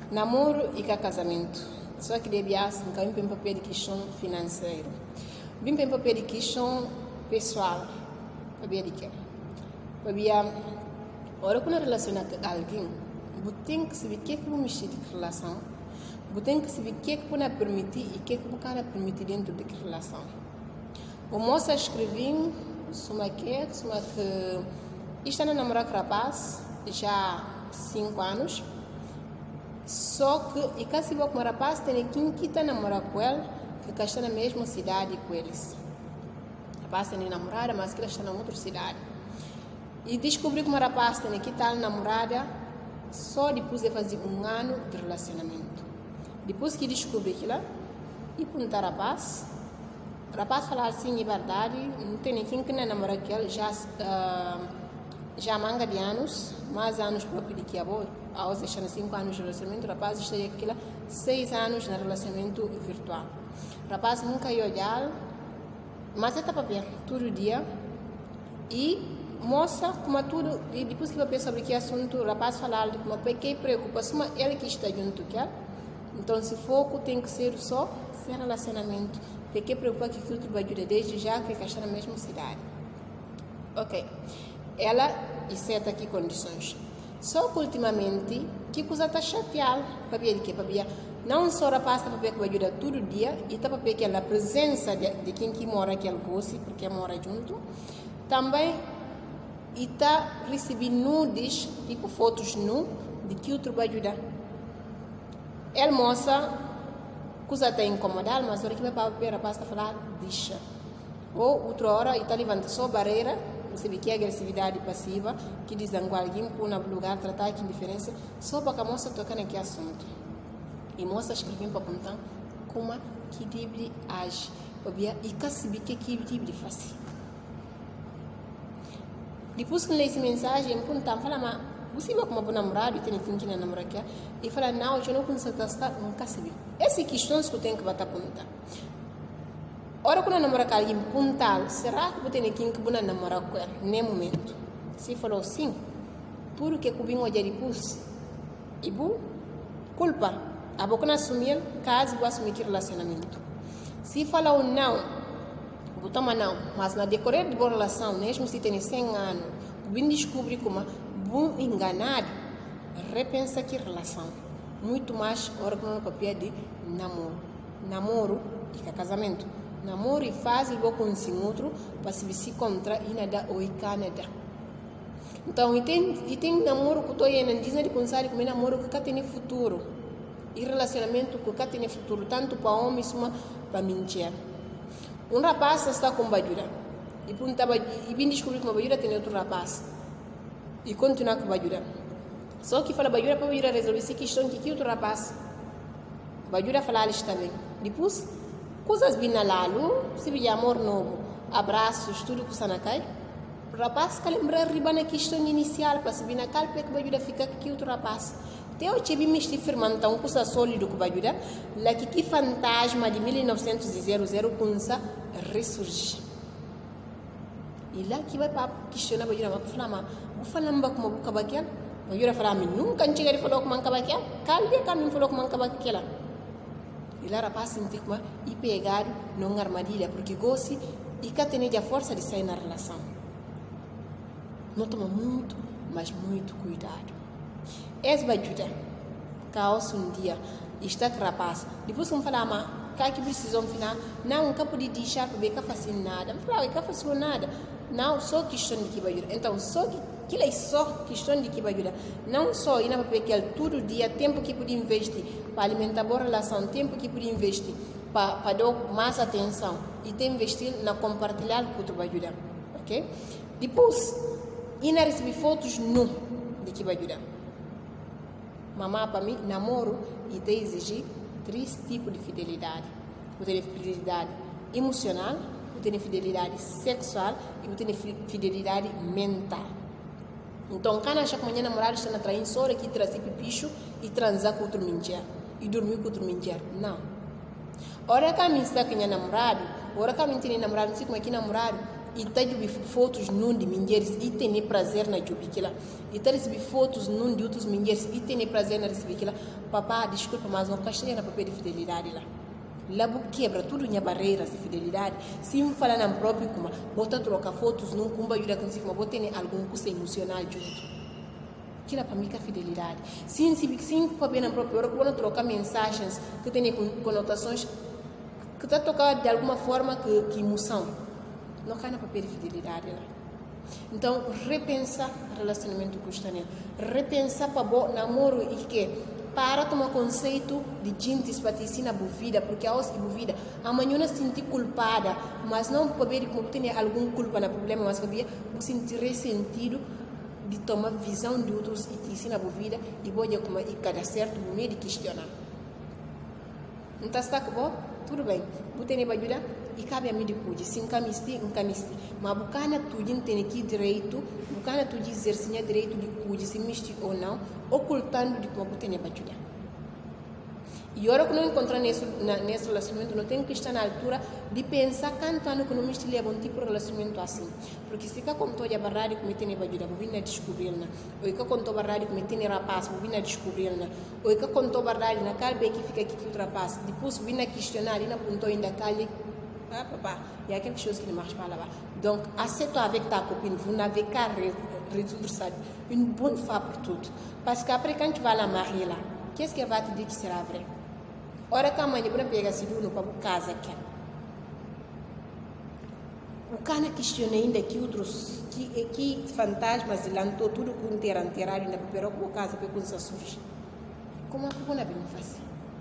Namoro e casamento. Só que devias não tem papel de questão financeiro. Bem tem papel de questão pessoal. Papel de quê? Papel ora quando relaciona com alguém, você tem que saber o que é mexer de relação. Você tem que saber o que é que pode permitir e o que é que não permitir dentro da relação. O moço escreveu sobre que está a namorar com o rapaz já há 5 anos. Só que, e caso o rapaz tem que está a namorar com ele, que está na mesma cidade com eles. O rapaz tem namorada, mas que está na outra cidade. E descobri que o rapaz tem que estar namorada só depois de fazer 1 ano de relacionamento. Depois que descobri aquilo, e perguntar ao o rapaz falar assim, é verdade, não tem ninguém que não namora com ele já manga de anos, mais anos próprio de que a hoje está 5 anos de relacionamento, o rapaz está aqui 6 anos no relacionamento virtual. O rapaz nunca ia olhar, mas está para ver todo dia e mostra como tudo, e depois que vai pensar sobre que assunto, o rapaz falar de como que preocupação, ele que está junto com ele. Então, se foco tem que ser só sem relacionamento, porque preocupa que tudo vai ajudar desde já que está na mesma cidade. Ok. Ela e certa aqui condições. Só que ultimamente, que coisa está chateada para ver que não só rapaz para ver que vai ajudar todo dia e está para ver que a presença de quem que mora que ele gosta, porque mora junto, também está recebendo nudes, tipo fotos nu, de que outro vai ajudar. Ele mostra coisa está incomodada, mas a hora que vai para ver rapaz está falar deixa. Ou outra hora está levantando só barreira. Você vê que é agressividade passiva, que desangue alguém por um lugar, tratar com indiferença, só para que a moça toque naquele assunto. E a moça escreveu para apontar como que deve agir, e que saber que deve fazer. Depois que lê essa mensagem, apontar, fala, mas você vai como um namorado e tem que namorar aqui? E fala, não, eu não consigo estar, não quero saber. Essas questões que eu tenho que bater apontar. Ora, quando eu namoro com alguém puntal, será que eu tenho que namorar com ele? Nem momento. Se falou sim, por que eu vim olhar depois? E bu, culpa. A boca não assumir, caso eu assumir que relacionamento. Se falou não, eu toma não. Mas na decorrer de boa relação, mesmo se tem 100 anos, eu vim descobrir como bom enganado, repensa que relação. Muito mais, ora, quando eu papel de namoro. Namoro e casamento. Namoro e faz igual com o outro para se encontrar e nada ou e Canadá. Então, e tem namoro que estou aí, dizem de pensar que namoro que tem futuro. E relacionamento que tem futuro, tanto para homens como para mentir. Um rapaz está com bajura. E vem descobrir que uma bajura tem outro rapaz. E continua com bajura. Só que fala bajura para bajura resolver essa questão que outro rapaz. Bajura falar está bem. Depois, coisas bem na lalo, se vê amor novo, abraços, tudo que está na cai. O rapaz que lembra riba na questão inicial, para se vir na calpa que vai ajudar a ficar com outro rapaz. Até o que me estive firmando um coisa sólido que vai ajudar, lá que fantasma de 1900 começa a ressurgir. E lá que vai para questionar, vai ajudar a falar, mas vou falar como boca baquela, vai ajudar a falar, nunca chega de falar como manca baquela, calde que me falou como manca baquela. E lá rapaz sentir como e pegar numa armadilha, porque gosta e que tem a força de sair na relação. Não toma muito, mas muito cuidado. Esse vai ajudar. Caos um dia, está com rapaz. Depois que falar, mas que precisam final, não pode deixar para ver que fazer nada. Não falar, que fazer nada. Não, só questão de que vai ajudar. Então, aquilo é só questão de que vai ajudar. Não só ir na papel que todo dia, tempo que pode investir para alimentar boa relação, tempo que pode investir para dar mais atenção e tem investir na compartilhar com o outro vai ajudar. Ok? Depois, ir na receber fotos nu de que vai ajudar. Mamãe, para mim, namoro e tem exigir 3 tipos de fidelidade. Eu tenho fidelidade emocional, eu tenho fidelidade sexual e eu tenho fidelidade mental. Então, quando acha que amanhã namorado está na traição, só que trazer pipicho e transar com outro mentira e dormir com outro mentira. Não. Ora que a mim está com namorado, ora que a mim tem namorado, não sei como é que namorado, e tá de fotos num de mulheres e tem prazer na jubiquila e tá receber fotos num de outras mulheres e tem prazer na receber aquilo, papá, desculpa, mas não caixinha na papel de fidelidade lá. Labo quebra tudo minha barreiras de fidelidade. Se me fala na próprio como bota trocar fotos num cumba ajuda com como bota algum custo emocional junto. Aquilo para mim é fidelidade. Sim, para bem na própria hora, quando trocar mensagens que tem conotações que está tocando de alguma forma que emoção. Não cai na papel de fidelidade lá. Então, repensa relacionamento com o estrangeiro. Repensa para bom namoro e que para tomar conceito de gente para te ensinar a vida, porque a vida amanhã não se sentir culpada, mas não para ver como tem algum culpa no problema, mas para ver sentir ressentido de tomar visão de outros e te ensinar a vida e pode como e cada certo no meio de questionar. Então está bom? Tudo bem. Você tem ajuda e cabe a mim de cuidar. Se encamisti, mas bucana tudo tem aqui direito, bucana tudo exercer direito de cuidar, se misti ou não, ocultando de como você tem ajuda. E agora que não encontrar nesse relacionamento, não tem que estar na altura de pensar quanto ano que não me leva um tipo de relacionamento assim. Porque se fica com toda a barragem que me tem ajuda, vou vir a descobrir-na. Ou fica com toda a barragem que me tem rapaz, vou vir a descobrir-na. Ou fica com toda a barragem na calbe que fica aqui que ultrapassa. Depois vou vir a questionar e na pontou ainda calhe. Ah, papá, e há quelque chose qui ne marche pas là-bas. Donc, aceite avec ta copine, vous n'avez qu'à résoudre ça une bonne fois pour toutes. Parce qu'après, quand tu vas la marier là, qu'est-ce qu'elle va te dire qui sera vrai? Ora que amanhã para pegar se no para casa aqui. O cana questiona ainda que outros que fantasmas lançou tudo com enterrado na papel com casa para quando surge. Como é que não é bem fácil?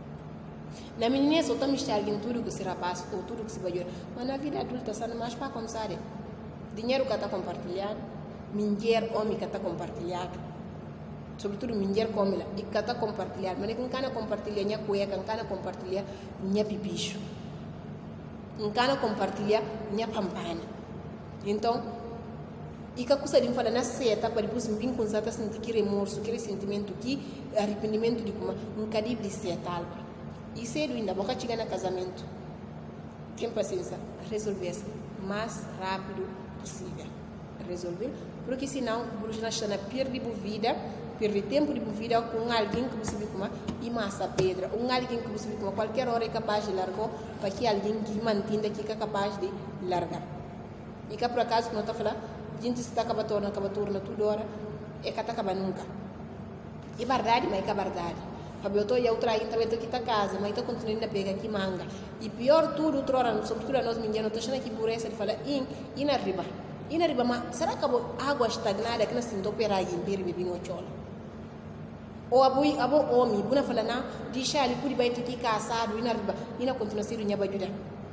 Na menina só estamos alguém tudo que se rapaz ou tudo que se vai mas na vida adulta só não mais para começar. Dinheiro que está compartilhado, mulher, homem que está compartilhado. Sobretudo mulher come lá e que está compartilhado, mas não cana compartilhar minha cueca, não cana compartilhar minha pipicho, não cana compartilhar minha pampana. Então, e que a coisa de falar na seta para depois me com zata sentir que remorso, que ressentimento, que arrependimento de como um cadibre de seta alba. E cedo ainda, boca chega no casamento, tem paciência, resolver mais rápido possível, resolver, porque senão o Bruno está na perda de vida. Perder tempo de vida com alguém que você vê como e massa pedra, alguém que você vê como qualquer hora é capaz de largar, para que alguém que mantém que é capaz de largar. E que por acaso, como eu estou falando, a gente está acabando toda hora, é que acaba nunca. É verdade, mas é verdade. Porque eu estou aí outra ainda também estou aqui na casa, mas estou continuando a pegar aqui manga. E pior tudo, outra hora, sobretudo nós meninos, estou achando aqui por essa de falar, e na riba. E na riba, mas será que a água estagnada que nós tentamos operar aí em bebê o cholo? Ou abo homem, buna fala na deixa ali por baixo aqui caçado e na continua sendo minha bajuda.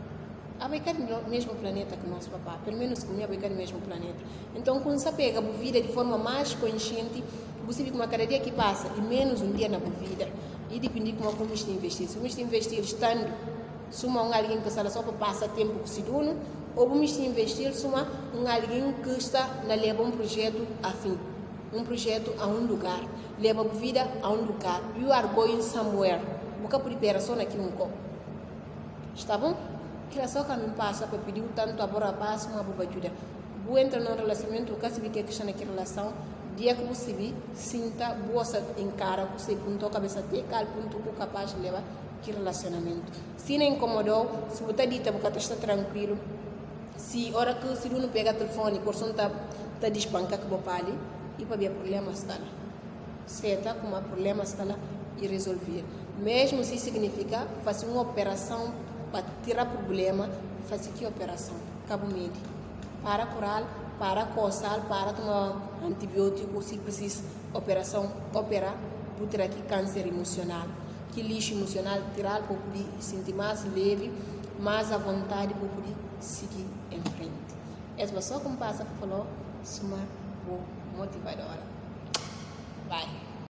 A baicar no mesmo planeta que nosso papá, pelo menos comigo a baicar no mesmo planeta. Então quando você pega a vida de forma mais consciente, você vê como a cada dia que passa e menos um dia na vida e depende como você está investir. Se você está investir estando suma alguém que está só para passar tempo com o dono, ou você está investir suma alguém que está na leva um projeto afim. Um projeto a um lugar, leva a vida a um lugar. You are going somewhere. Boca prepara só naquilo um copo. Está bom? Que só que me passa para pedir tanto a bora passa uma boa ajuda. Vou entrar num relacionamento, caso vi que está naquela relação, dia que você vi, sinta, boa encara, você pontou a cabeça até cal ponto que capaz de levar que relacionamento. Se não incomodou, se você dita, você está tranquilo. Se hora que se não pega o telefone, por som tá despanca que você ali. E para ver problema está lá. Seta como o problema está lá e resolver. Mesmo se significa fazer uma operação para tirar problema, fazer que operação? Cabo médio. Para curar, para coçar, para tomar antibiótico, se precisa operação, operar, para tirar aqui câncer emocional. Que lixo emocional, tirar para poder sentir mais leve, mais à vontade para poder seguir em frente. Essa pessoa como passa falou, sumar motivadora. Bye.